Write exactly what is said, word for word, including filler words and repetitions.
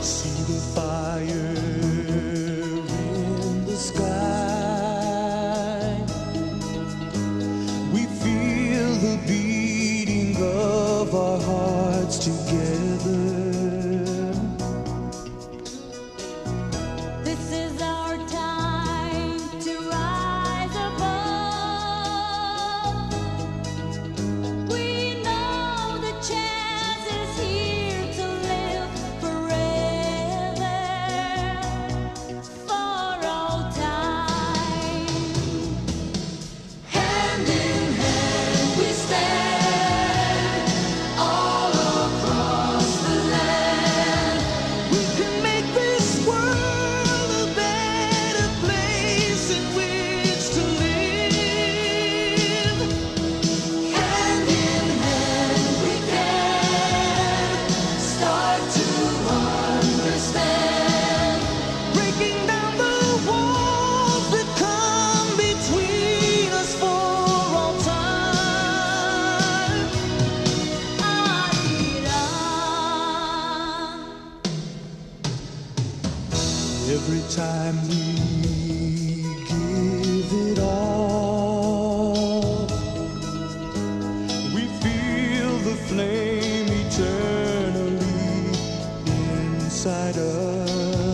See the fire in the sky. We feel the beating of our hearts together. This is our time to rise above. We know the chance is here to live forever, for all time. Hand in hand we stand, all across the land. We can make this world a better place in which to live. Hand in hand we can start to understand. Breaking down the walls that come between us for all time. Iran. Every time we give it all, we feel the flame eternally inside us.